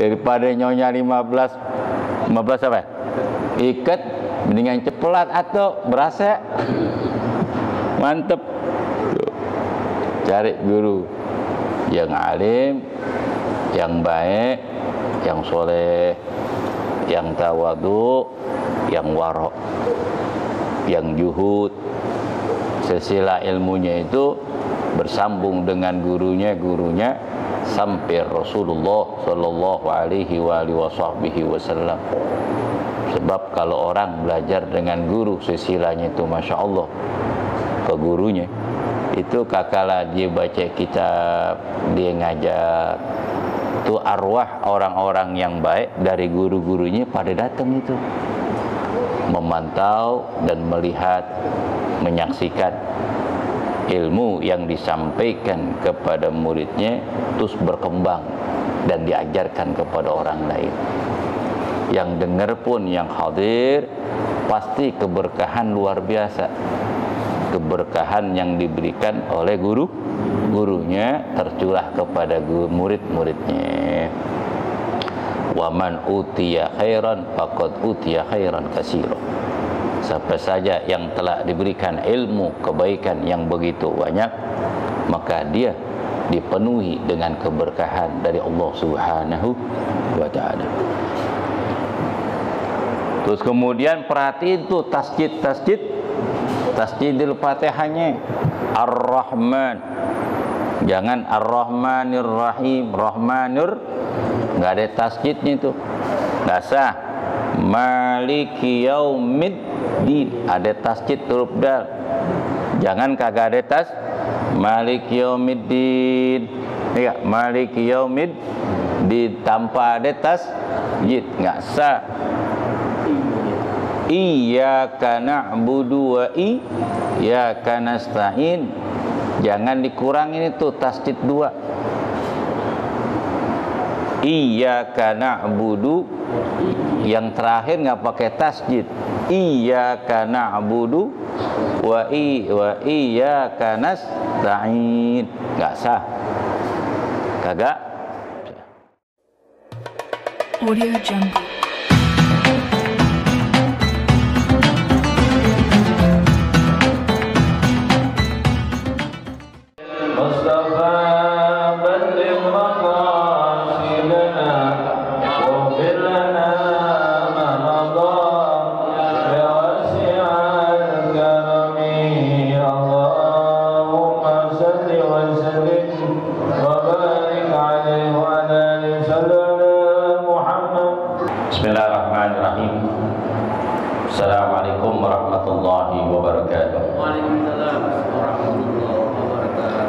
Daripada nyonya 15 apa? Ikat mendingan cepelat atau berasa. Mantep. Cari guru yang alim, yang baik, yang soleh, yang tawadu, yang warok, yang juhud. Silsilah ilmunya itu bersambung dengan gurunya sampai Rasulullah sallallahu alaihi wasallam. Sebab kalau orang belajar dengan guru silsilahnya itu Masya Allah ke gurunya, itu kakala dia baca kitab, dia ngajar, itu arwah orang-orang yang baik dari guru-gurunya pada datang itu memantau dan melihat, menyaksikan ilmu yang disampaikan kepada muridnya terus berkembang dan diajarkan kepada orang lain. Yang dengar pun, yang hadir, pasti keberkahan luar biasa. Keberkahan yang diberikan oleh gurunya tercurah kepada murid-muridnya. Wa man utiya khairan faqad utiya khairan katsira. Siapa saja yang telah diberikan ilmu kebaikan yang begitu banyak, maka dia dipenuhi dengan keberkahan dari Allah Subhanahu wa taala. Terus kemudian perhatiin tuh tasjidil Fatihahnya Ar-Rahman. Jangan Ar-Rahmanir Rahim, Rahmanur, enggak ada tasjidnya itu. Enggak sah. Maliki Yaumiddin, ada tasjid huruf dal. Jangan kagak ada tas. Maliki Yaumiddin. Ya, Maliki Yaumiddin tanpa ada tasjid, enggak sah. Iyyaka na'budu wa iyyaka nasta'in. Jangan dikurangin itu tasdid 2. Iyyaka na'budu, yang terakhir enggak pakai tasdid. Iyyaka na'budu wa iyyaka nasta'in. Enggak sah. Kagak. Audio Jungle. Bismillahirrahmanirrahim. Assalamualaikum warahmatullahi wabarakatuh. Waalaikumsalam warahmatullahi wabarakatuh.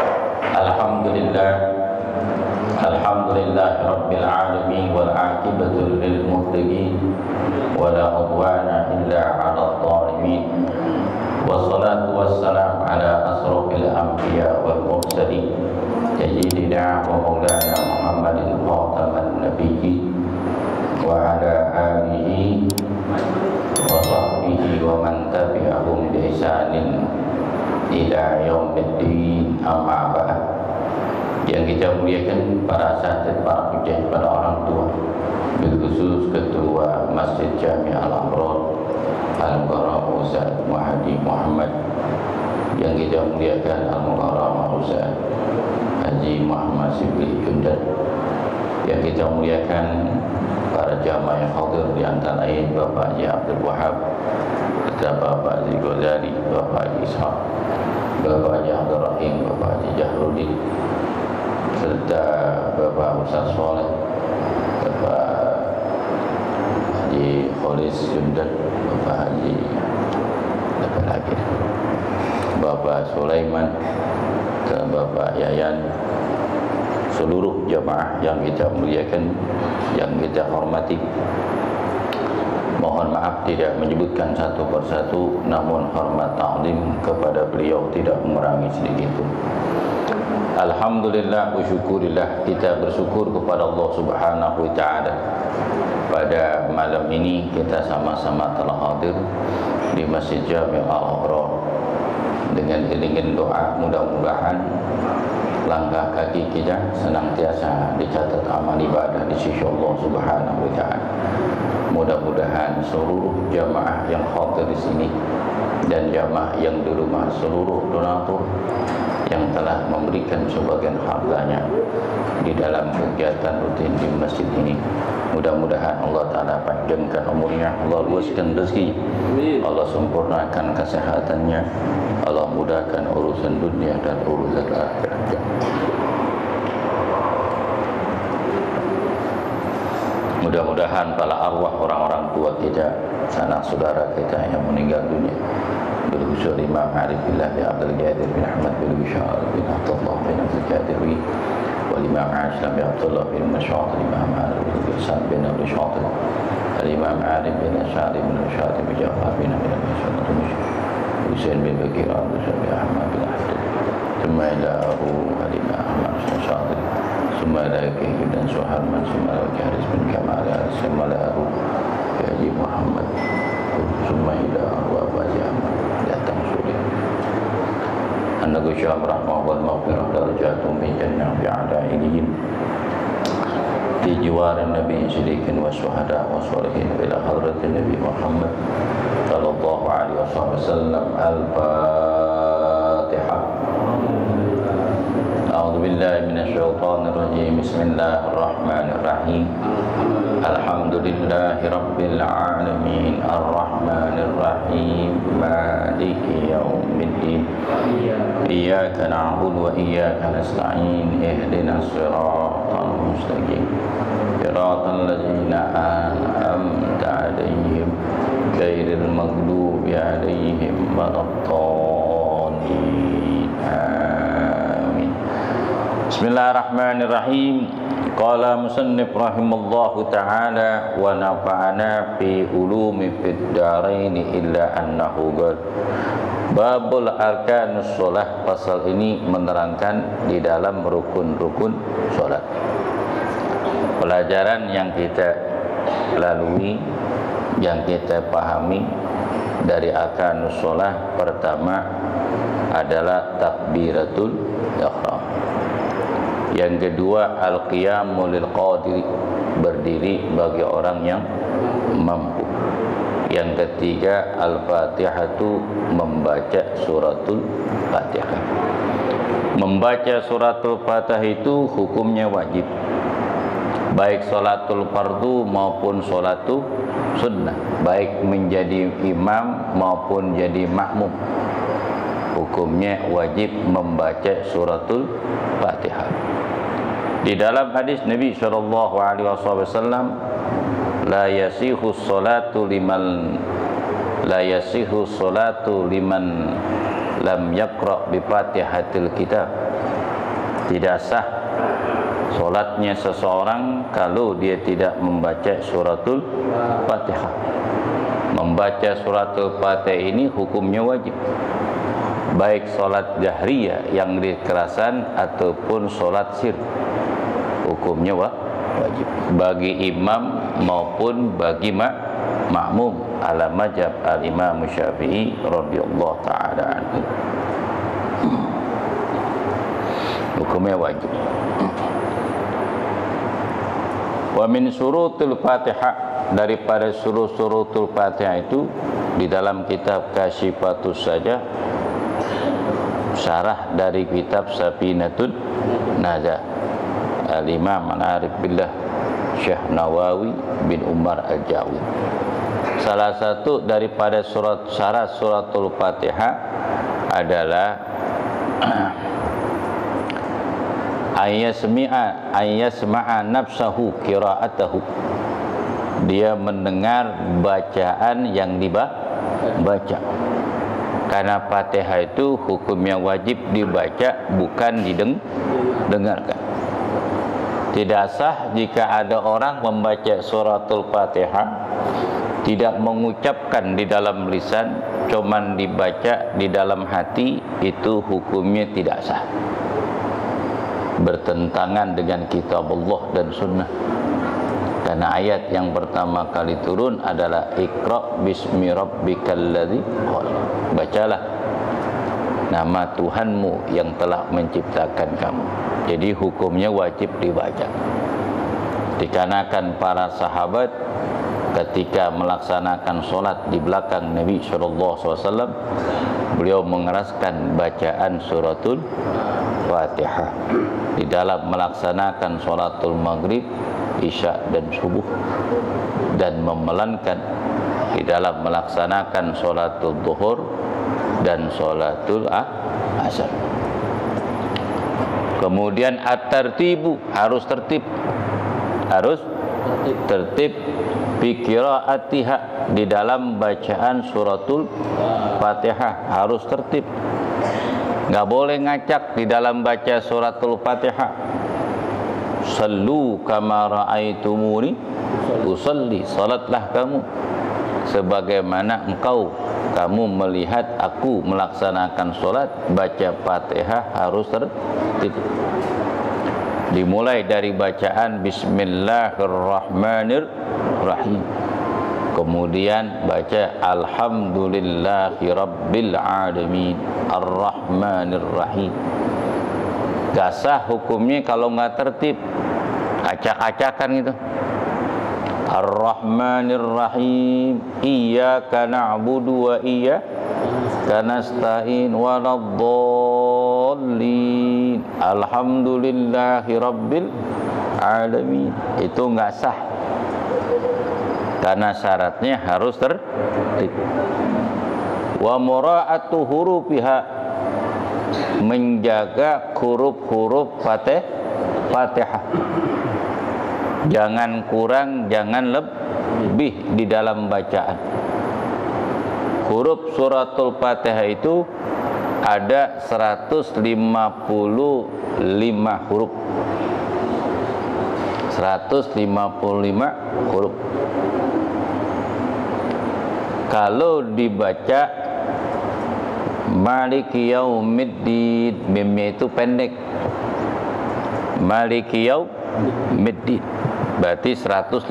Alhamdulillah rabbil alamin wal aqibatu lil muttaqin wa la udwana illa 'alal zalimin. Wassalatu wassalamu ala asrofil anbiya wal mursalin sayyidina wa maulana Muhammadin khataman nabiyyin wa ala alihi wa sahbihi wa man tabi'ahum bi ihsanin ila yaumiddin, amma ba'd. Yang kita muliakan para asatidz, para hujjah, para orang tua, bil khusus ketua Masjid Jami' Al-Abrar Al-Mukarram Ustaz Muhadi Muhammad. Yang kita muliakan Al-Mukarram Ustaz Haji Muhammad Sibli Jundan. Yang kita muliakan para jamaah yang hadir, di antara lain Bapak Haji Abdul Wahab, Bapak Haji Ghazali, Bapak Haji Ishaq, Bapak Haji Abdul Rahim, Bapak Haji Jahrudin, serta Bapak Ustaz Soleh, Bapak Haji Kholis Jundan, Bapak Haji Bapak Sulaiman, dan Bapak Yayan, seluruh jamaah yang kita muliakan, yang kita hormati. Mohon maaf tidak menyebutkan satu persatu, namun hormat ta'zim kepada beliau tidak mengurangi sedikit pun. Alhamdulillah wa syukurillah, kita bersyukur kepada Allah Subhanahu wa taala. Pada malam ini kita sama-sama telah hadir di Masjid Jami' Al-Abrar dengan iringan doa, mudah-mudahan langkah kaki kita senantiasa dicatat amal ibadah di sisi Allah Subhanahu wa taala. Mudah-mudahan seluruh jamaah yang hadir di sini dan jamaah yang di rumah, seluruh donatur yang telah memberikan sebagian hartanya di dalam kegiatan rutin di masjid ini, mudah-mudahan Allah Ta'ala panjangkan umurnya, Allah luaskan rezeki, Allah sempurnakan kesehatannya, Allah mudahkan urusan dunia dan urusan akhirat. Mudah-mudahan para arwah orang-orang tua kita, sanak saudara kita yang meninggal dunia, بالوجود الإمام عارف بالله بن عبد القادر بن أحمد بن بشار بن عبد الله بن عبد القادري والإمام عاشر بن عبد الله بن نشاط الإمام عارف بن حسين بن أبي شاطر الإمام عارف بن أشعري بن نشاط بن جعفر بن أبي نشاط حسين بن بكير بن بن أحمد بن أحمد ثم إلى أبو الإمام أحمد بن شاطر ثم إلى كيف بن سهرمان ثم إلى كارث بن كمال ثم إلى أبو حاجي محمد ثم إلى أبو جامع datang sudah an-nagusyam rahmah wal maghfirah darajatum bi jannah bi'adailihim di jiwaran nabi siddiqin wa syuhada wa sholihin ila hadratin nabi Muhammad sallallahu alaihi wasallam. Al-Fatihah. A'udzu billahi minasy syaithanir rajim. Bismillahirrahmanirrahim. Alhamdulillahi rabbil alamin arrahmanir rahim maliki yaumiddin iyyaka na'budu wa iyyaka nasta'in ihdinas siratal mustaqim siratal ladzina an'amta 'alaihim ghairil maghdubi 'alaihim waladdallin. Amin. Bismillahirrahmanirrahim. Qala musannif rahimallahu ta'ala wa nafa'ana fi ulumi fid daraini illa annahu qad babul arkanus shalah. Pasal ini menerangkan di dalam rukun-rukun salat. Pelajaran yang kita lalui, yang kita pahami dari arkanus shalah, pertama adalah takbiratul ihram. Yang kedua al-qiyamu lil qadir, berdiri bagi orang yang mampu. Yang ketiga al-Fatihatu, membaca suratul Fatihah. Membaca suratul Fatihah itu hukumnya wajib, baik salatul fardu maupun salatul sunnah, baik menjadi imam maupun jadi makmum, hukumnya wajib membaca suratul Fatihah. Di dalam hadis Nabi sallallahu alaihi wasallam, la yasihu sholatu liman lam yaqra bi Fatihatil kitab. Tidak sah salatnya seseorang kalau dia tidak membaca suratul Fatihah. Membaca suratul Fatihah ini hukumnya wajib, baik salat jahriyah yang dikerasan ataupun salat sir, hukumnya wajib bagi imam maupun bagi makmum ala mazhab al-Imam Syafi'i radhiyallahu ta'ala anhu. Hukumnya wajib. Wa min surutul Fatihah, daripada surutul Fatihah itu di dalam kitab Kasyifatus saja, syarah dari kitab Safinatun Najah, Al-Imam Al-Arif Billah Syekh Nawawi bin Umar Al-Jawi. Salah satu daripada syarat suratul Fatihah adalah ayyasma'a nafsahu qira'atahu, dia mendengar bacaan yang dibaca. Karena Fatihah itu hukumnya wajib dibaca, bukan didengarkan. Tidak sah jika ada orang membaca suratul Fatihah tidak mengucapkan di dalam lisan, cuman dibaca di dalam hati, itu hukumnya tidak sah, bertentangan dengan kitab Allah dan sunnah. Karena ayat yang pertama kali turun adalah Iqra bismi rabbikal ladzi khalaq, bacalah nama Tuhanmu yang telah menciptakan kamu. Jadi hukumnya wajib dibaca. Dikarenakan para sahabat ketika melaksanakan sholat di belakang Nabi SAW, beliau mengeraskan bacaan suratul Fatihah di dalam melaksanakan sholatul maghrib, isya dan subuh, dan memelankan di dalam melaksanakan sholatul zuhur dan sholatul asar. Kemudian at-tartibu, harus tertib, harus tertib bi qiraatiha, di dalam bacaan suratul Fatihah harus tertib. Enggak boleh ngacak di dalam baca suratul Fatihah. Sallu kama ra'aitumuni usalli, salatlah kamu sebagaimana kamu melihat aku melaksanakan salat. Baca Fatihah harus tertib. Dimulai dari bacaan Bismillahirrahmanirrahim, kemudian baca Alhamdulillahi Rabbil Alamin Ar-Rahmanirrahim. Gak sah hukumnya kalau nggak tertib, acak-acakan gitu. Ar-Rahmanirrahim, iyyaka na'budu wa iyyaka nasta'in waladdallin alhamdulillahi rabbil alamin. Itu nggak sah karena syaratnya harus tertib. Wa mura'atu hurufiha, menjaga huruf-huruf Fatihah. Jangan kurang, jangan lebih di dalam bacaan. Huruf suratul Fatihah itu ada 155 huruf. 155 huruf. Kalau dibaca Maliki Yaumiddin, mimnya itu pendek. Maliki Yaumiddin berarti 155.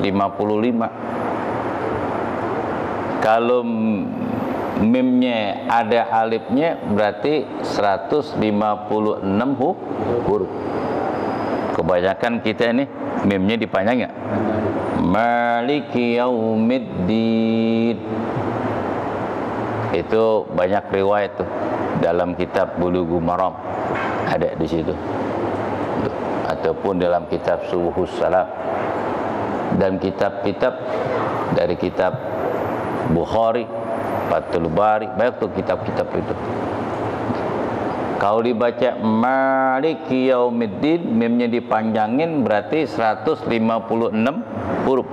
Kalau mimnya ada alifnya berarti 156 huruf. Kebanyakan kita ini mimnya dipanjang ya. Maliki Yaumiddin. Itu banyak riwayat tuh dalam kitab Bulughul Maram, ada di situ, ataupun dalam kitab Subhus Salam dan kitab-kitab dari kitab Bukhari, Fathul Bari, banyak tuh kitab-kitab itu. Kalau dibaca Maliki Yaumiddin, mimnya dipanjangin berarti 156 huruf.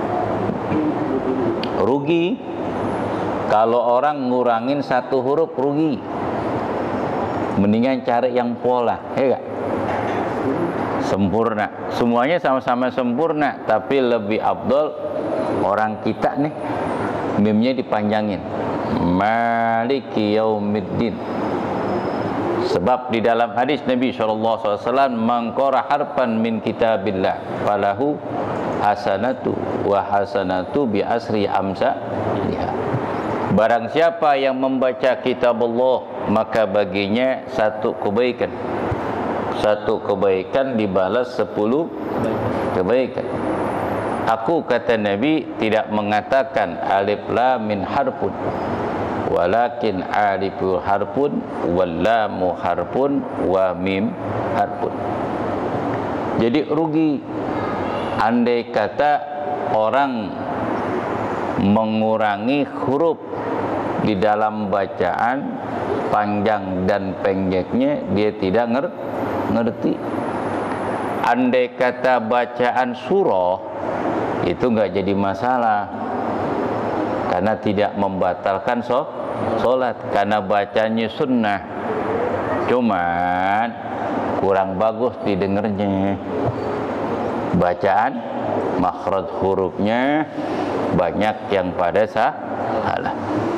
Rugi kalau orang ngurangin satu huruf, rugi. Mendingan cari yang pola, ya gak? Sempurna. Semuanya sama-sama sempurna, tapi lebih afdol orang kita nih mimnya dipanjangin. Maliki Yaumiddin. Sebab di dalam hadis Nabi SAW, man qara harfan min kitabillah falahu hasanatu wa hasanatu bi asri amsalihha. Barang siapa yang membaca kitab Allah, maka baginya satu kebaikan. Satu kebaikan dibalas 10 kebaikan. Aku, kata Nabi, tidak mengatakan alif lam min harfun, walakin aliful harfun wal lamu harfun wa mim harfun. Jadi rugi andai kata orang mengurangi huruf di dalam bacaan, panjang dan pendeknya dia tidak ngerti. Andai kata bacaan surah itu nggak jadi masalah karena tidak membatalkan sholat, karena bacanya sunnah, cuman kurang bagus didengarnya. Bacaan makhraj hurufnya banyak yang pada salah.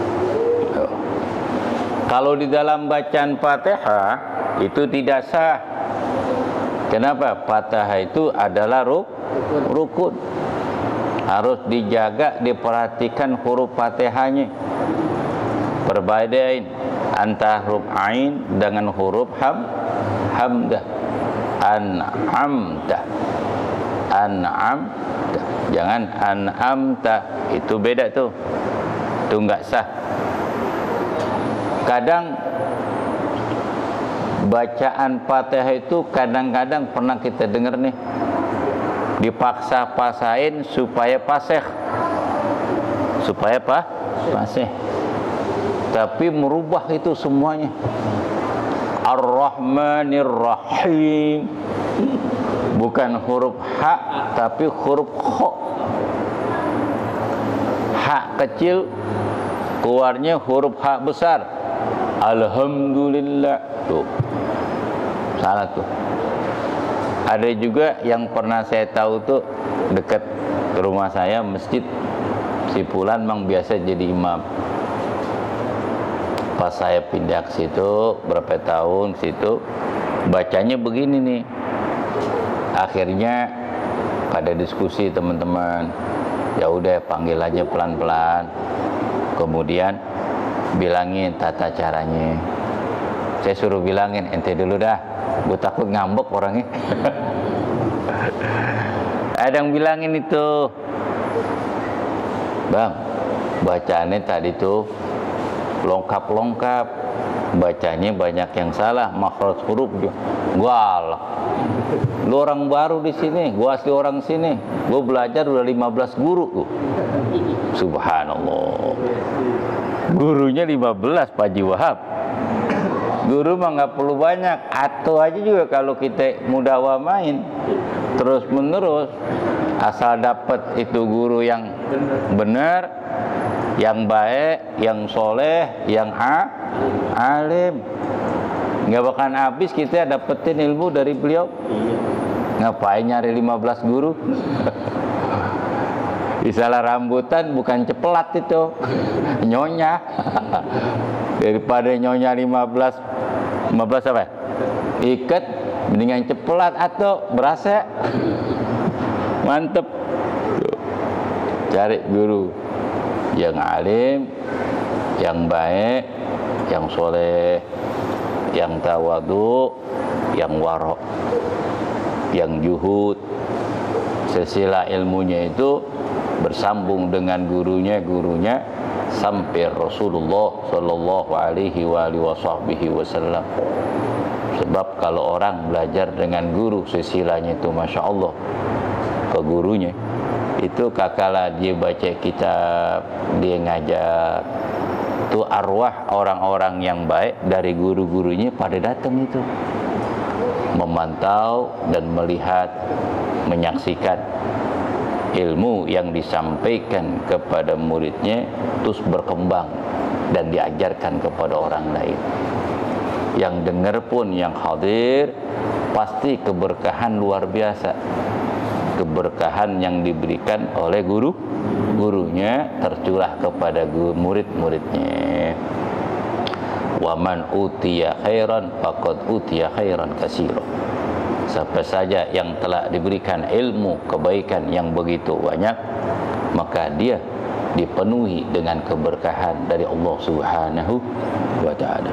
Kalau di dalam bacaan Fatihah itu tidak sah. Kenapa? Fatihah itu adalah rukun. Harus dijaga, diperhatikan huruf Fatihahnya. Perbedaan antara huruf ain dengan huruf hamdah. An'amta. An'amta. Jangan an'amta, itu beda tuh. Itu enggak sah. Kadang bacaan Fatihah itu kadang-kadang pernah kita dengar nih, dipaksa-pasain supaya fasih. Supaya apa? Fasih. Tapi merubah itu semuanya. Ar-Rahmanir Rahim. Bukan huruf ha, tapi huruf kho. Ha kecil, keluarnya huruf ha besar. Alhamdulillah. Tuh. Salah tuh. Ada juga yang pernah saya tahu tuh, dekat rumah saya masjid, si Fulan memang biasa jadi imam. Pas saya pindah ke situ berapa tahun ke situ, bacanya begini nih. Akhirnya pada diskusi teman-teman, ya udah panggil aja pelan-pelan. Kemudian bilangin tata caranya. Saya suruh bilangin, ente dulu dah, gue takut ngambek orangnya. Ada yang bilangin itu, bang, bacaannya tadi tuh longkap-longkap, bacanya banyak yang salah, makhraj huruf. Gua lu orang baru di sini, gua asli orang sini, gua belajar udah 15 guru tuh. Subhanallah, gurunya 15 Pak Haji Wahab. Guru mah nggak perlu banyak, atau aja juga kalau kita mudawamain terus menerus, asal dapat itu guru yang benar, yang baik, yang soleh, yang alim, nggak bakalan habis kita dapetin ilmu dari beliau. Ngapain nyari 15 guru? Isalah rambutan bukan cepelat itu, nyonya. Daripada nyonya 15 apa? Ikat, mendingan cepelat atau berasa. Mantep. Cari guru yang alim, yang baik, yang soleh, yang tawadu, yang warok, yang juhud. Silsilah ilmunya itu bersambung dengan gurunya sampai Rasulullah Shallallahu Alaihi Wasallam. Sebab kalau orang belajar dengan guru, silsilahnya itu masya Allah ke gurunya, itu kakala dia baca kitab, dia ngajar, itu arwah orang-orang yang baik dari guru-gurunya pada datang itu, memantau dan melihat, menyaksikan ilmu yang disampaikan kepada muridnya terus berkembang dan diajarkan kepada orang lain. Yang dengar pun, yang hadir, pasti keberkahan luar biasa. Keberkahan yang diberikan oleh gurunya tercurah kepada murid-muridnya. Wa man utiya khairan faqad utiya khairan katsiran. Siapa saja yang telah diberikan ilmu kebaikan yang begitu banyak, maka dia dipenuhi dengan keberkahan dari Allah Subhanahu wa ta'ala.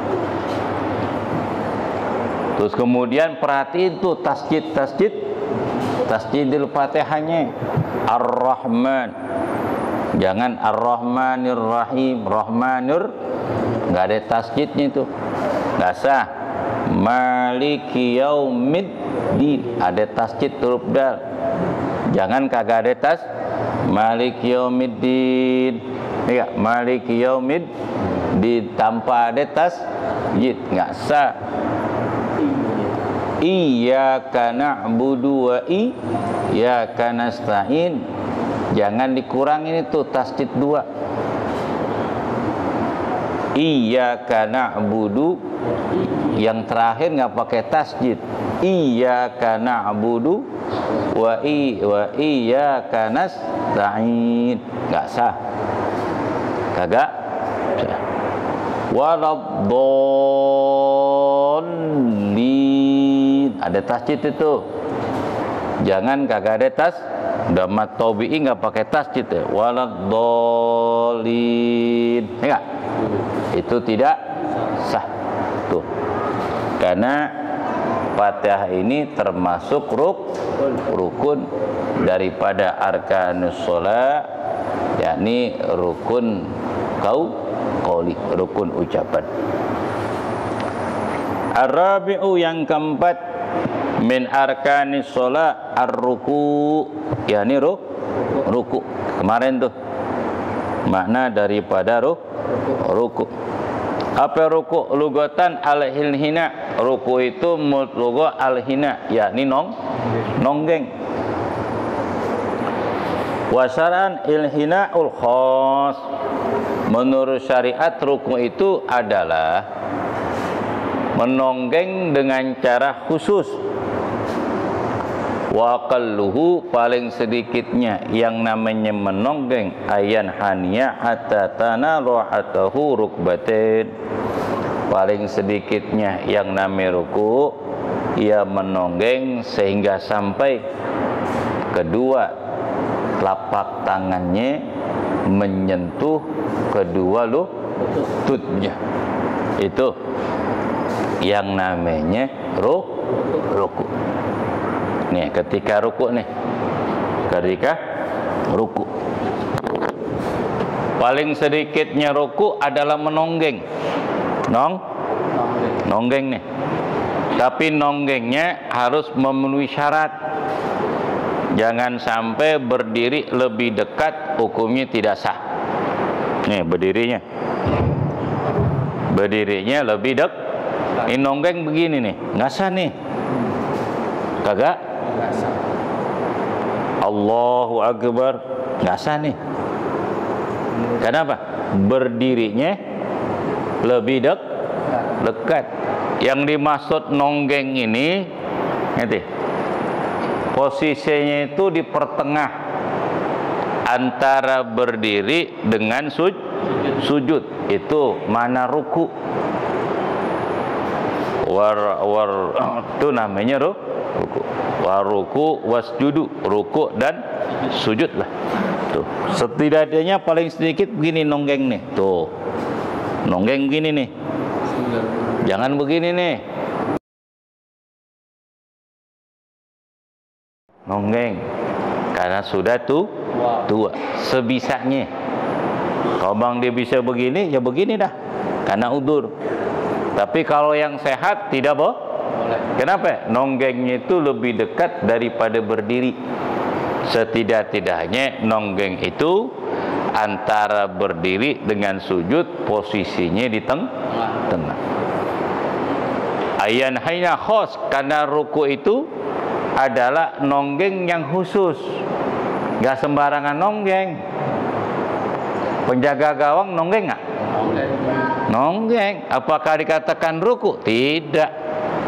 Terus kemudian perhatiin tuh tasjidil Fatihahnya. Ar-Rahman, jangan Ar-Rahmanir Rahim. Rahmanur nggak ada tasjidnya itu, nggak sah. Maliki yaumiddin, ada tasjid huruf dal. Jangan kagak ada tas. Maliki yaumiddin, ya, Maliki yaumiddin tanpa ada tasjid, nggak sah. Iyyaka na'budu wa iyyaka nasta'in, jangan dikurangin itu tasjid 2. Iyyaka na'budu, yang terakhir nggak pakai tasjid. Iyyaka na'budu wa iyyaka nasta'in, nggak sah, kagak sah. Waladdallin, ada tasjid itu, jangan kagak ada Damat tabi'i nggak pakai tasjid ya. Waladhdallin. Enggak? Itu tidak sah. Tuh. Karena Fatihah ini termasuk rukun daripada arkanus shalah, yakni rukun qauli, rukun ucapan. Ar-rabi'u yang keempat min arkanis shalah ar-ruku, yakni ruku. Kemarin tuh makna daripada ruku. Apa ruku? Lugatan al-hina. Ruku itu lugat al-hina, yakni nonggeng. Wasaran il-hina'ul khas. Menurut syariat ruku itu adalah menonggeng dengan cara khusus. Wa aqalluhu, paling sedikitnya yang namanya menonggeng ayan haniya hatta tanalu atahu rukbatin. Paling sedikitnya yang namanya ruku, ia menonggeng sehingga sampai kedua telapak tangannya menyentuh kedua lututnya. Itu yang namanya ruku. Nih, ketika ruku nih. Ketika ruku. Paling sedikitnya ruku adalah menonggeng. Nonggeng nih. Tapi nonggengnya harus memenuhi syarat. Jangan sampai berdiri lebih dekat, hukumnya tidak sah. Nih, berdirinya. Berdirinya lebih dekat. Ini nonggeng begini nih, nggak sah nih. Kagak? Allahu Akbar, nggak sah nih. Kenapa? Berdirinya lebih dekat. Yang dimaksud nonggeng ini, ngerti? Posisinya itu di pertengah antara berdiri dengan sujud. Itu mana ruku. Itu namanya ruku. Waruku wasjudu, ruku dan sujud lah. Tuh. Setidaknya paling sedikit begini nonggeng nih. Tuh. Nonggeng begini nih. Jangan begini nih. Nonggeng. Karena sudah tua. Sebisanya. Kalau bang dia bisa begini, ya begini dah. Karena udur. Tapi kalau yang sehat tidak boleh. Kenapa? Nonggengnya itu lebih dekat daripada berdiri. Setidak-tidaknya nonggeng itu antara berdiri dengan sujud posisinya di tengah. Ayan hanya khos, karena ruku itu adalah nonggeng yang khusus. Gak sembarangan nonggeng. Penjaga gawang nonggeng nggak? Nonggeng. Apakah dikatakan ruku? Tidak.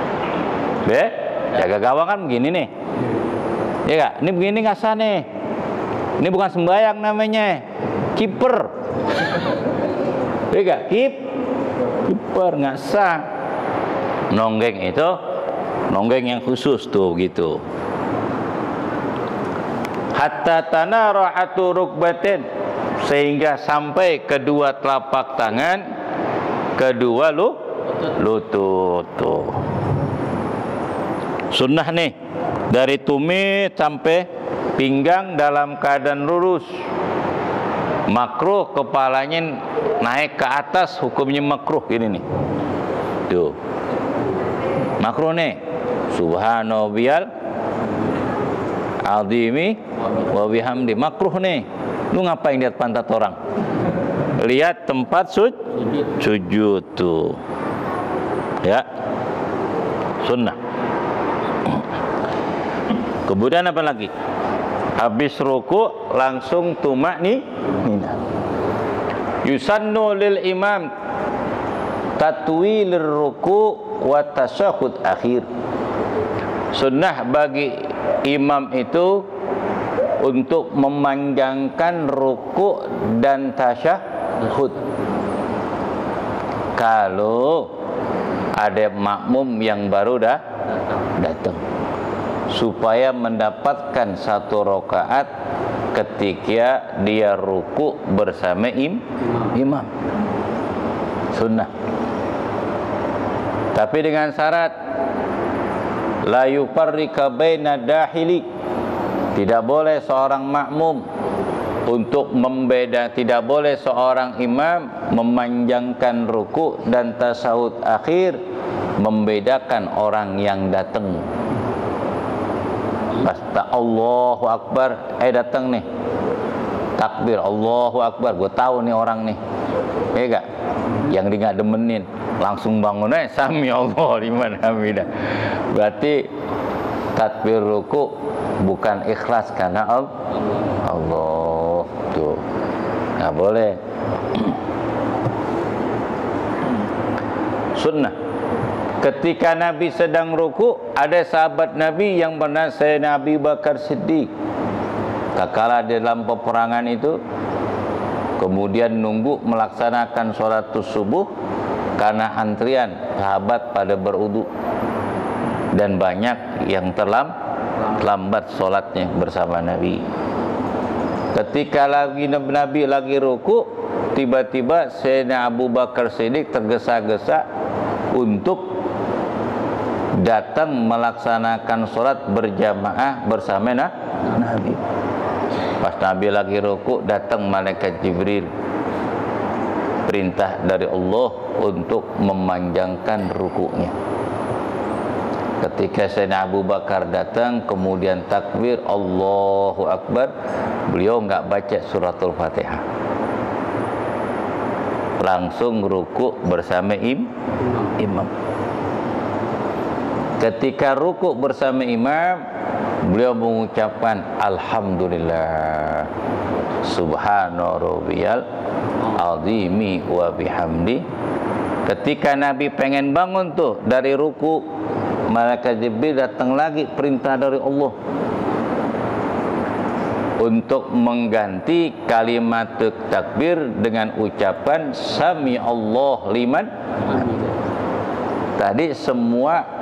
Jaga gawang kan begini nih. Ya gak? Ini begini nggak sah nih. Ini bukan sembayang namanya. Kiper. Ya gak? Kiper nggak sah. Nonggeng itu nonggeng yang khusus tuh gitu. Hatta tanara'atu rukbatin, sehingga sampai kedua telapak tangan, kedua lutut tuh. Sunnah nih, dari tumit sampai pinggang dalam keadaan lurus. Makruh kepalanya naik ke atas, hukumnya makruh ini nih. Tuh. Makruh nih. Subhanallahil azimi wa bihamdi. Makruh nih. Lu ngapain lihat pantat orang? Lihat tempat sujud tuh. Ya. Sunnah. Kemudian apa lagi? Habis ruku langsung tumakninah. Yusannu lil imam tatwilir ruku wa tasyahhud akhir. Sunnah bagi imam itu untuk memanjangkan ruku dan tasyahud. Kalau ada makmum yang baru datang, supaya mendapatkan satu rakaat ketika dia ruku bersama imam. Sunnah. Tapi dengan syarat la yufarrika baina dahili. Tidak boleh seorang makmum untuk tidak boleh seorang imam memanjangkan ruku dan tasahud akhir, membedakan orang yang datang. Pasti Allahu Akbar, datang nih, takbir Allahu Akbar, gue tahu nih orang nih, ya gak? Yang dia nggak demenin, langsung bangun sami Allah liman hamidah. Berarti takbir ruku bukan ikhlas karena Allah tuh, nggak boleh. Sunnah. Ketika Nabi sedang ruku, ada sahabat Nabi yang bernama Sayyidina Abu Bakar Siddiq. Tatkala dalam peperangan itu, kemudian nunggu melaksanakan sholat subuh karena antrian sahabat pada berwudu dan banyak yang terlambat sholatnya bersama Nabi. Ketika Nabi lagi ruku, tiba-tiba Sayyidina Abu Bakar Siddiq tergesa-gesa untuk datang melaksanakan sholat berjamaah bersama Nabi. Pas Nabi lagi ruku, datang malaikat Jibril, perintah dari Allah untuk memanjangkan rukunya. Ketika Sayyidina Abu Bakar datang, kemudian takbir Allahu Akbar, beliau enggak baca suratul Fatihah, langsung ruku bersama imam. Ketika ruku bersama imam, beliau mengucapkan Alhamdulillah Subhana rabbiyal azimi wa bihamdi. Ketika Nabi pengen bangun tuh dari ruku, malaikat Jibril datang lagi, perintah dari Allah untuk mengganti kalimat takbir dengan ucapan Sami Allah liman. Tadi semua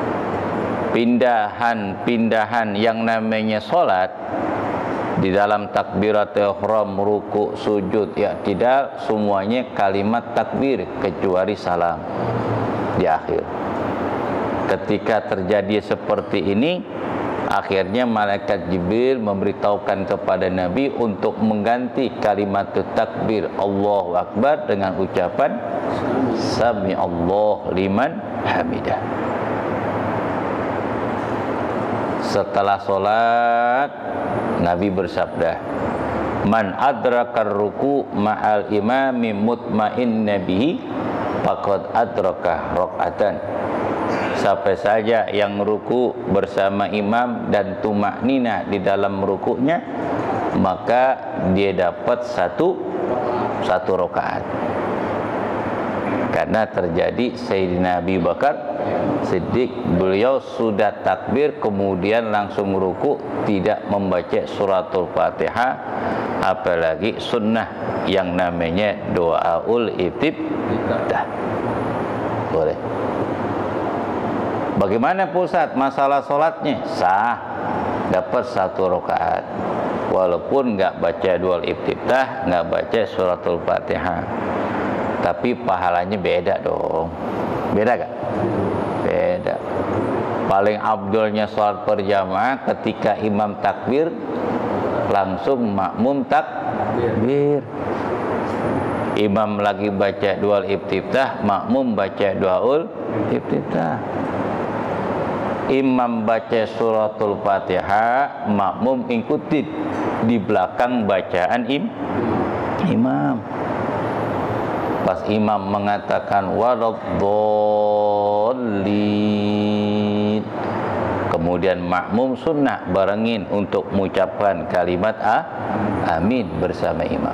pindahan yang namanya sholat di dalam takbiratul ihram, ruku, sujud, i'tidal, semuanya kalimat takbir kecuali salam di akhir. Ketika terjadi seperti ini, akhirnya malaikat Jibril memberitahukan kepada Nabi untuk mengganti kalimat takbir Allahu Akbar dengan ucapan Sami Allah liman hamidah. Setelah sholat, Nabi bersabda, Man adrakar ruku ma'al imami mutmain nabihi faqad adraka rok'atan. Siapa saja yang ruku bersama imam dan tumaknina di dalam rukunya, maka dia dapat satu rakaat. Karena terjadi Sayyidina Abu Bakar Siddiq, beliau sudah takbir kemudian langsung ruku, tidak membaca suratul Fatihah, apalagi sunnah yang namanya doaul iftitah. Boleh. Bagaimana pusat masalah sholatnya? Sah, dapat satu rakaat walaupun nggak baca doaul iftitah, nggak baca suratul Fatihah. Tapi pahalanya beda dong. Beda gak? Beda. Paling abdulnya sholat berjamaah ketika imam takbir, langsung makmum takbir. Imam lagi baca doa iftitah, makmum baca doaul iftitah. Imam baca suratul Fatihah, makmum ikuti di belakang bacaan imam. Pas imam mengatakan waladdallin, kemudian makmum sunnah barengin untuk mengucapkan kalimat amin bersama imam.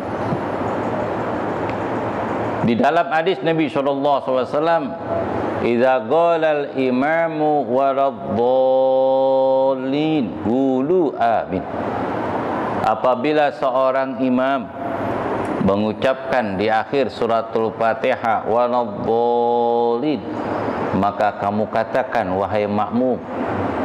Di dalam hadis Nabi SAW, idza qala al-imamu waladdallin qulu amin. Apabila seorang imam mengucapkan di akhir suratul Fatihah waladdallin, maka kamu katakan wahai makmum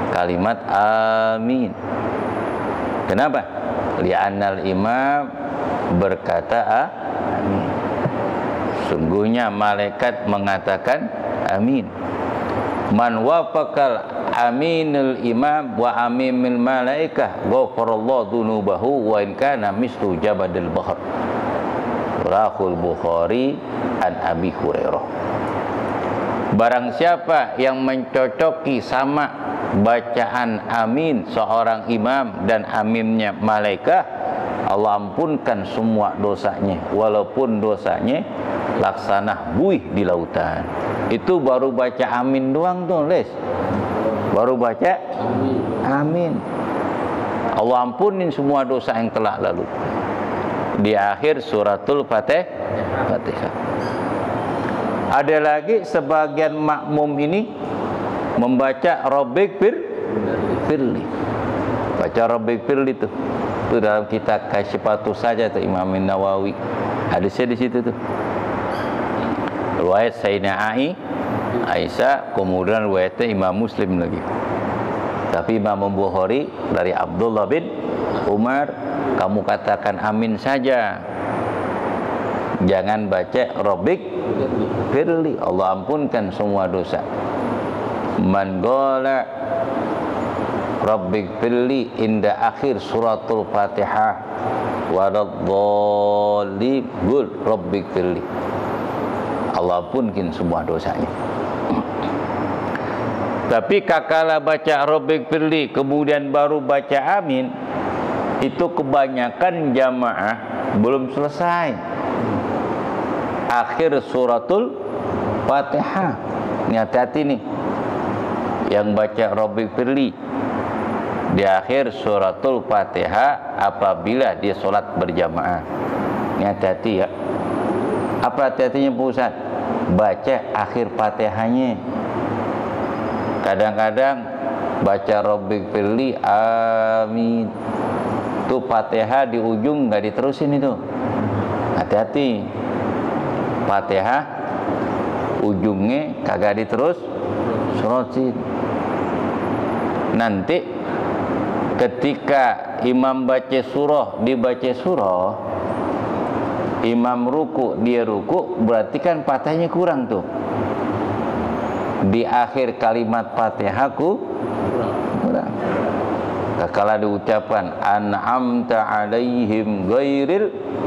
kalimat amin. Kenapa? Li'annal imam berkata amin. Sungguhnya malaikat mengatakan amin. Man wafaqal aminul imam wa aminul malaikah ghafarallahu dzunubahu wa in kana mislu jabadil bahr. Rahul Bukhari an Abi Hurairah. Barang siapa yang mencocoki sama bacaan amin seorang imam dan aminnya malaikat, Allah ampunkan semua dosanya, walaupun dosanya laksana buih di lautan. Itu baru baca amin doang tuh, Les. Baru baca amin. Allah ampunin semua dosa yang telah lalu. Di akhir suratul Fatihah. Ada lagi sebagian makmum ini membaca Rabbik firli. Baca Rabbik firli itu dalam kitab Kasyifatus saja tuh Imam Nawawi. Hadisnya di situ tuh. Riwayat Sayyidina Aisyah, kemudian riwayatnya Imam Muslim lagi. Tapi Imam Bukhari dari Abdullah bin Umar, kamu katakan amin saja. Jangan baca Rabbik firli, Allah ampunkan semua dosa. Man qala Rabbik firli inda akhir suratul Fatihah waradhdallin qul Rabbik firli, Allah ampunkan semua dosanya. Tapi kakala baca Rabbik firli kemudian baru baca amin, itu kebanyakan jamaah belum selesai akhir suratul Fatihah. Ini hati-hati nih yang baca Rabbik firli di akhir suratul Fatihah apabila dia sholat berjamaah. Ini hati-hati ya. Apa hati-hatinya Pak Ustaz? Baca akhir Fatihahnya. Kadang-kadang baca Rabbik firli amin, tuh Fatihah di ujung nggak diterusin itu. Hati-hati. Fatihah ujungnya kagak diterusin. Nanti ketika imam baca surah, dibaca surah, imam ruku, dia ruku, berarti kan Fatihahnya kurang tuh. Di akhir kalimat Fatihahku kurang. Kala diucapkan an'amta alaihim ghairil,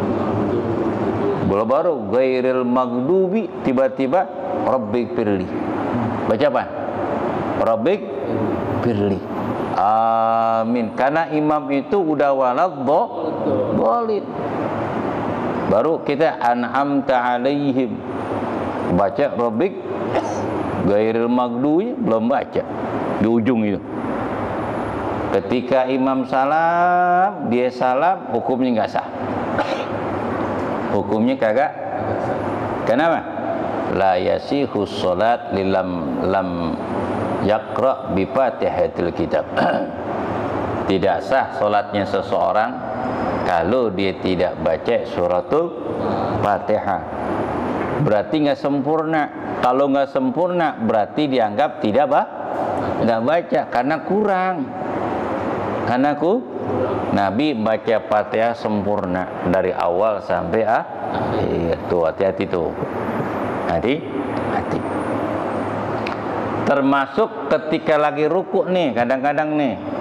baru ghairil maghdubi, tiba-tiba Rabbik firli. Baca apa? Rabbik firli. Amin. Karena imam itu udah waladhdallin. Baru kita an'amta alaihim. Baca Rabbik ghairil maghdubi, belum baca di ujung itu. Ketika imam salam, dia salam, hukumnya nggak sah. Hukumnya kagak. Kenapa? La yasihu sholat lam yaqra bi Fatihatil kitab. Tidak sah sholatnya seseorang kalau dia tidak baca suratul Fatihah. Berarti nggak sempurna. Kalau nggak sempurna berarti dianggap tidak baca karena kurang. Karena Nabi baca Fatihah sempurna dari awal sampai akhir. Tuh hati-hati tuh. Hati. Termasuk ketika lagi ruku nih, kadang-kadang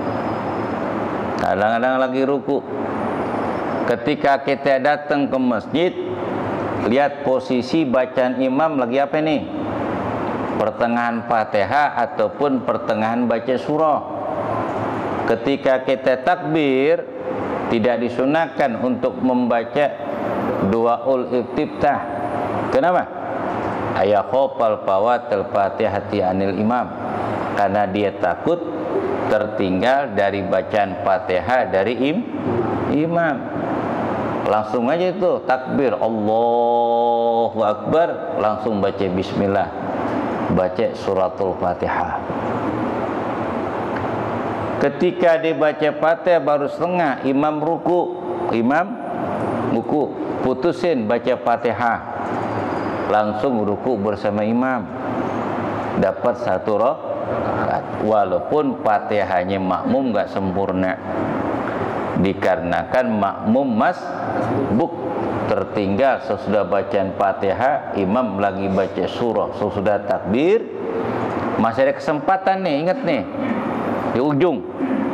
lagi ruku. Ketika kita datang ke masjid, lihat posisi bacaan imam lagi apa nih? Pertengahan Fatihah ataupun pertengahan baca surah. Ketika kita takbir, tidak disunahkan untuk membaca duaul iftitah. Kenapa? Ayakhofal fawatil Fatihati anil imam. Karena dia takut tertinggal dari bacaan Fatihah dari imam. Langsung aja itu takbir Allahu Akbar, langsung baca bismillah, baca suratul Fatihah. Ketika dibaca Fatihah baru setengah, imam ruku, putusin baca Fatihah, langsung ruku bersama imam, dapat satu walaupun Fatihahnya makmum nggak sempurna, dikarenakan makmum masbuk, tertinggal sesudah bacaan Fatihah, imam lagi baca surah, sesudah takbir masih ada kesempatan nih, ingat nih di ujung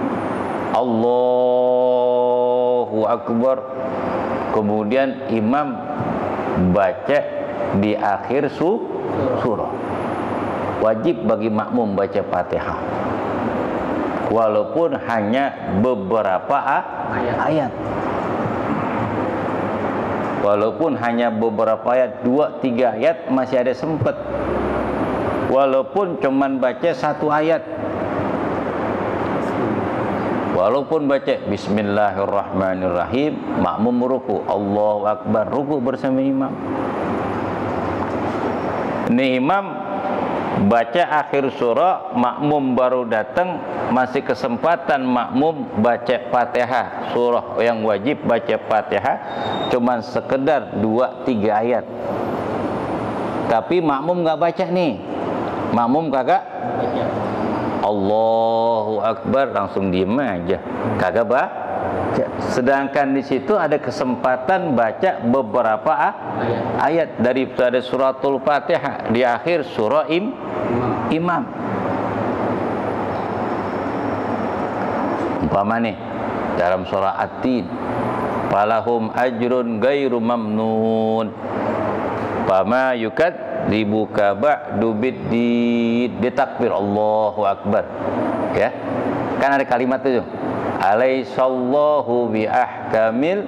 Allahu Akbar, kemudian imam baca di akhir surah. Wajib bagi makmum baca Fatihah walaupun hanya beberapa ayat. Walaupun hanya beberapa ayat, 2-3 ayat masih ada sempat. Walaupun cuman baca 1 ayat, walaupun baca Bismillahirrahmanirrahim, makmum ruku, Allahu Akbar, ruku bersama imam. Ini imam baca akhir surah, makmum baru datang, masih kesempatan makmum baca Fatihah. Surah yang wajib baca Fatihah cuman sekedar 2-3 ayat. Tapi makmum nggak baca nih, makmum kagak Allahu Akbar, langsung diem aja, kagak baca. Sedangkan di situ ada kesempatan baca beberapa ayat daripada suratul Fatihah di akhir surah imam. Umpama nih dalam surah At-Tin, falahum ajrun gairu mamnun, fama yukadzibuka ba'du biddin, ditakbir Allahu Akbar, ya kan ada kalimat itu, alaihissallahu bi ahkamil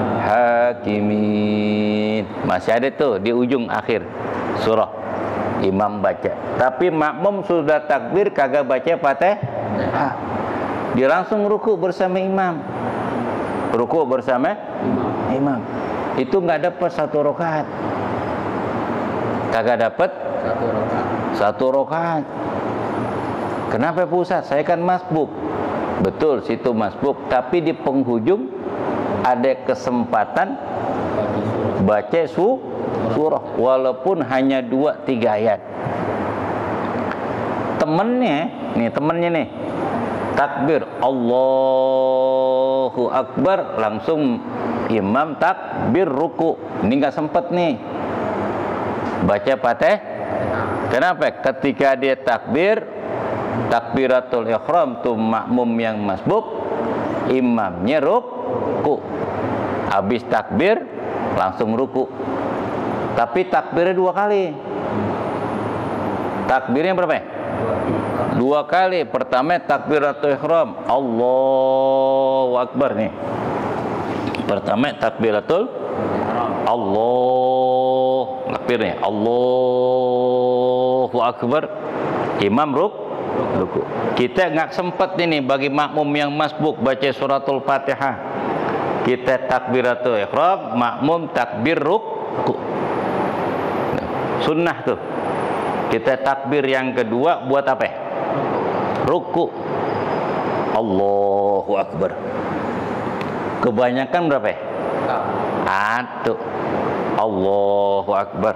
hakimin, masih ada tuh di ujung akhir surah imam baca. Tapi makmum sudah takbir kagak baca Fatihah, dia langsung ruku bersama imam. Ruku bersama imam itu nggak dapat 1 rakaat, kagak dapat 1 rakaat. Kenapa Pak Ustaz? Saya kan masbuk. Betul, situ masbuk, tapi di penghujung ada kesempatan baca surah walaupun hanya 2-3 ayat. Temennya nih takbir Allahu Akbar, langsung imam takbir ruku, ini nggak sempet nih baca Fatihah. Kenapa? Ketika dia takbiratul ihram tuh makmum yang masbuk, imamnya ruku, habis takbir langsung ruku. Tapi takbirnya 2 kali. Takbirnya berapa? 2 kali. Pertama takbiratul ihram, Allahu Akbar nih. Pertama takbiratul Allah, takbirnya Allahu Akbar, imam ruku. Kita nggak sempat ini bagi makmum yang masbuk baca suratul Fatihah. Kita takbiratul ihram, makmum takbir ruku. Sunnah tuh. Kita takbir yang kedua buat apa? Ruku. Allahu Akbar. Kebanyakan berapa? 1. Allahu Akbar.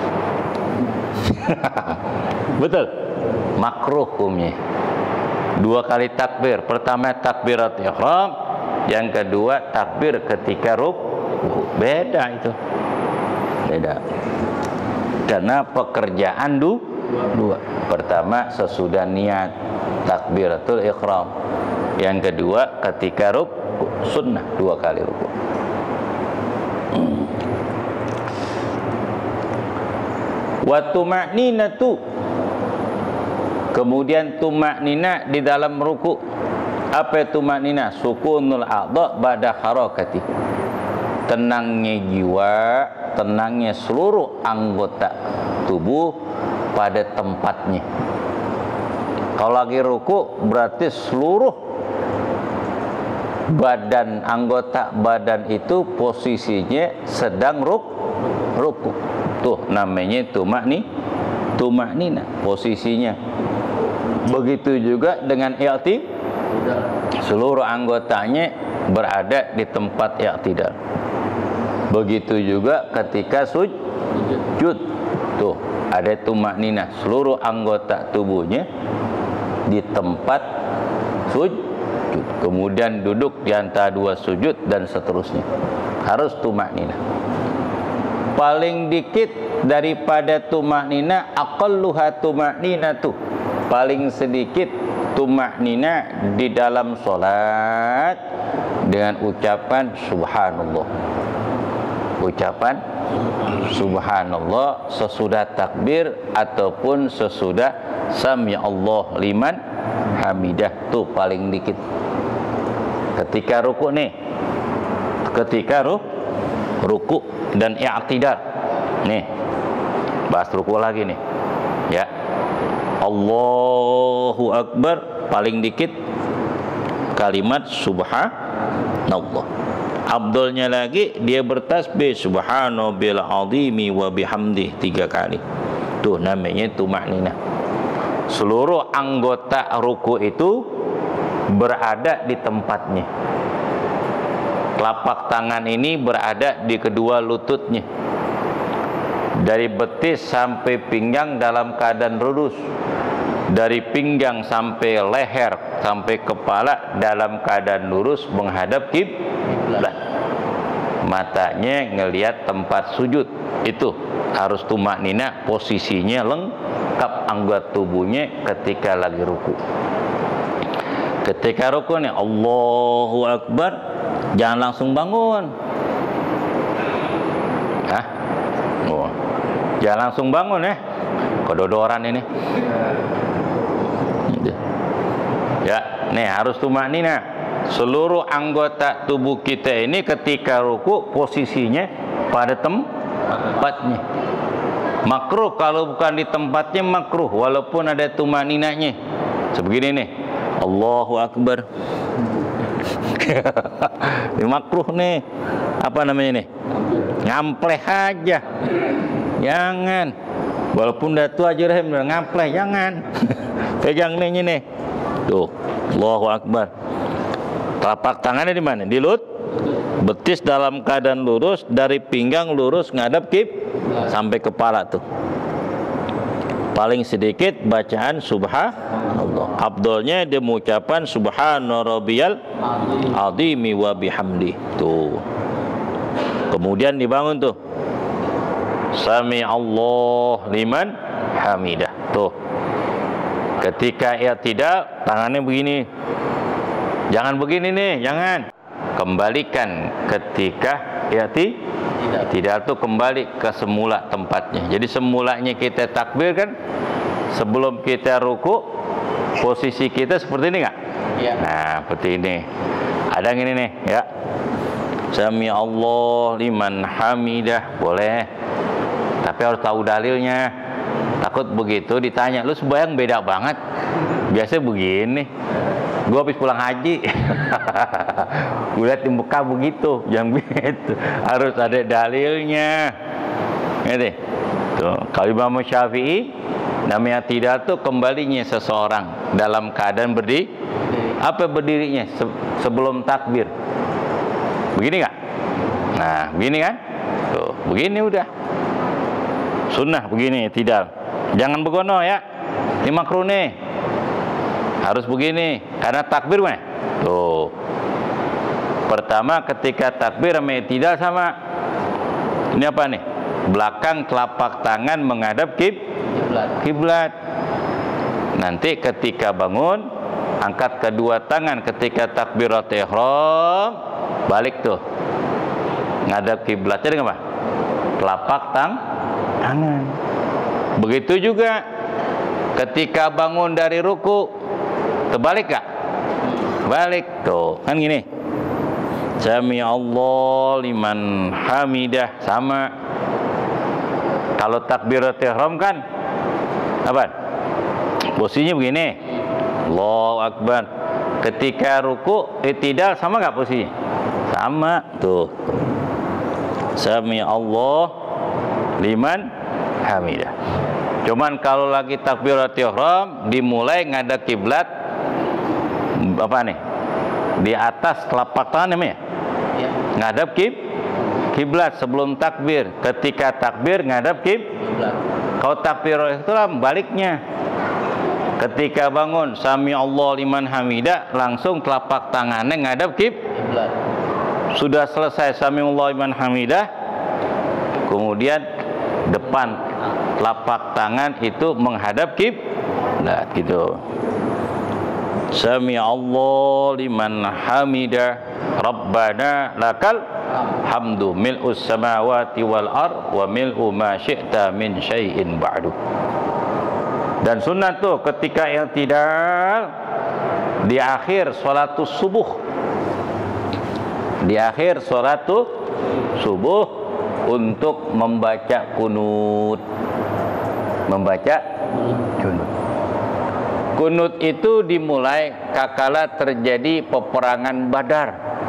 Betul. Makruh hukumnya. 2 kali takbir. Pertama takbiratul ihram, yang kedua takbir ketika ruku. Beda itu. Beda. Karena pekerjaan 2. Pertama sesudah niat takbiratul ihram, yang kedua ketika ruku, sunnah 2 kali ruku. Wa tuma'ninatu, kemudian tuma'nina di dalam ruku. Apa tuma'nina? Sukunul a'dha ba'da harakati, tenangnya jiwa, tenangnya seluruh anggota tubuh pada tempatnya. Kalau lagi ruku berarti seluruh badan, anggota badan itu posisinya sedang ruku. Tuh namanya tuma'nina posisinya. Begitu juga dengan i'tidal, seluruh anggotanya berada di tempat i'tidal. Begitu juga ketika sujud, tuh ada tuma'ninah, seluruh anggota tubuhnya di tempat sujud, kemudian duduk di antara dua sujud dan seterusnya. Harus tumakninah. Paling dikit daripada tumakninah, aqalluha tumakninatu. Paling sedikit tumakninah di dalam salat dengan ucapan subhanallah. Ucapan subhanallah sesudah takbir ataupun sesudah sami Allah liman hamidah, tuh paling dikit. Ketika ruku nih, ketika ruku dan i'tidal nih, bahas ruku lagi nih ya. Allahu Akbar, paling dikit kalimat subhanallah. Abdulnya lagi dia bertasbih subhanallabil azimi wa bihamdih 3 kali. Tuh namanya tumakninah. Seluruh anggota ruku itu berada di tempatnya. Telapak tangan ini berada di kedua lututnya. Dari betis sampai pinggang dalam keadaan lurus. Dari pinggang sampai leher sampai kepala dalam keadaan lurus menghadap kiblat. Matanya ngelihat tempat sujud. Itu harus tumakninah, posisinya lengkap anggota tubuhnya ketika lagi ruku. Ketika ruku nih Allahu Akbar, jangan langsung bangun. Hah? Oh. Jangan langsung bangun ya. Kedodoran ini. Ya, nih harus tumakninah. Seluruh anggota tubuh kita ini ketika ruku posisinya pada tempatnya. Makruh kalau bukan di tempatnya makruh, walaupun ada tumakninahnya. Sebegini nih, Allahu Akbar. Ini makruh nih. Apa namanya nih? Ngampleh aja. Jangan. Walaupun udah tua aja ngampleh, jangan. Pegang nih nih. Tuh, Allahu Akbar. Telapak tangannya di mana? Di betis dalam keadaan lurus, dari pinggang lurus ngadap sampai kepala tuh. Paling sedikit bacaan subhanallah. Abdulnya dia mengucapkan subhana rabbiyal azimi wa bihamdi. Tuh. Kemudian dibangun tuh. Sami Allah liman hamidah. Tuh. Ketika i'tidal, tangannya begini. Jangan begini nih, jangan. Kembalikan ketika i'tidal tuh kembali ke semula tempatnya. Jadi semulanya kita takbir kan, sebelum kita ruku, posisi kita seperti ini nggak? Ya. Nah, seperti ini. Ada yang ini nih, ya. Sami Allah liman hamidah, boleh. Tapi harus tahu dalilnya. Takut begitu ditanya, lu sembahyang beda banget. Biasanya begini. Gue habis pulang haji. Gue lihat di Mekah begitu, jangan begitu. Harus ada dalilnya. Gitu. Tuh, kalau Imam Syafi'i, namanya tidak tuh kembalinya seseorang dalam keadaan berdiri. Apa berdirinya sebelum takbir? Begini nggak? Nah, begini kan? Tuh, begini udah. Sunnah begini, tidak. Jangan begono ya. Ini makruh nih. Harus begini karena takbir mah. Tuh. Pertama ketika takbir sama tidak sama. Ini apa nih? Belakang telapak tangan menghadap kiblat. Nanti ketika bangun angkat kedua tangan ketika takbiratul ihram, balik tuh. Ngadap kiblat. Jadi apa? Telapak tangan. Begitu juga ketika bangun dari ruku, terbalik gak? Balik tuh, kan gini. Sami Allah liman hamidah, sama. Kalau takbiratul ihram kan apa? Posisinya begini. Allahu Akbar. Ketika ruku, i'tidal sama gak posisinya? Sama tuh. Sami Allah liman hamidah. Cuman kalau lagi takbiratul ihram dimulai ngadep kiblat apa nih? Di atas telapak tangan namanya? Ya. Ngadep kiblat sebelum takbir. Ketika takbir ngadep kiblat. Kalau takbiratul ihram baliknya. Ketika bangun, sami Allah liman hamidah, langsung telapak tangannya ngadap kiblat. Sudah selesai sami Allah liman hamidah, kemudian depan telapak tangan itu menghadap kiblat gitu. Sami Allah liman hamidah, Rabbana lakal hamdu mil'us samawati wal ard wa mil'u ma syi'ta min syai'in ba'du. Dan sunat tuh ketika i'tidal di akhir salatus subuh, di akhir salatus subuh untuk membaca kunut, membaca kunut. Kunut itu dimulai kakala terjadi peperangan Badar.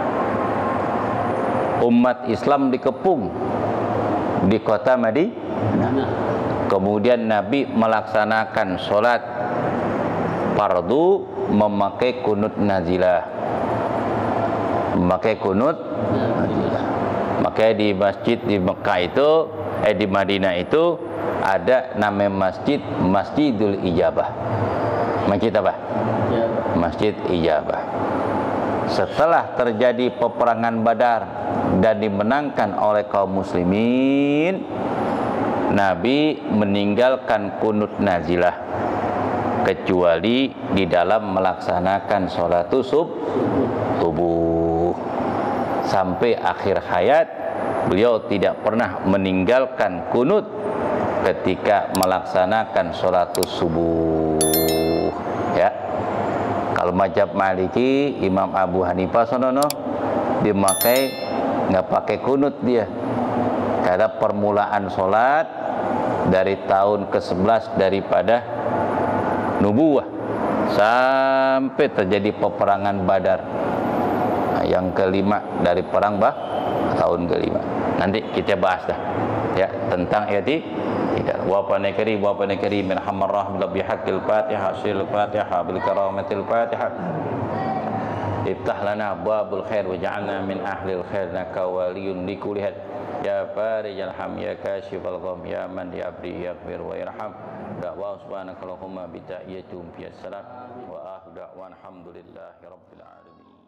Umat Islam dikepung di kota Madinah. Kemudian Nabi melaksanakan sholat fardu memakai kunut nazilah. Memakai kunut nazilah. Makanya di masjid di Mekah itu, di Madinah itu ada nama masjid Masjidul Ijabah. Masjid apa? Masjid Ijabah. Setelah terjadi peperangan Badar dan dimenangkan oleh kaum muslimin, Nabi meninggalkan kunut nazilah kecuali di dalam melaksanakan sholat subuh. Sampai akhir hayat beliau tidak pernah meninggalkan kunut ketika melaksanakan sholat subuh. Ya, kalau mazhab Maliki, Imam Abu Hanifah sonono dimakai nggak pakai kunut dia, karena permulaan sholat dari tahun ke-11 daripada nubuwah sampai terjadi peperangan Badar. Nah, yang kelima dari perang tahun kelima. Nanti kita bahas dah ya tentang tidak wapane karim min hamarrah bi haqqil fatihah sil fatihah bil karamatil fatihah iftah lana babul khair waj'alna min ahlil khair naka waliyun likulli ya farijal ham ya kashifal gham ya man yabri yaghfir wa yarham da'wa subhanakallahumma bi tahiyatum fi salat wa ahda wa alhamdulillahi rabbil alamin.